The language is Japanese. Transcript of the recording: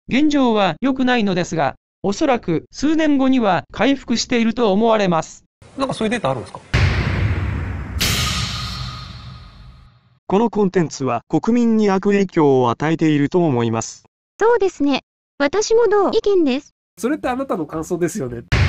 現状は良くないのですが、おそらく数年後には回復していると思われます。 なんかそういうデータあるんですか？ このコンテンツは国民に悪影響を与えていると思います。 そうですね。私も同意見です。 それってあなたの感想ですよね。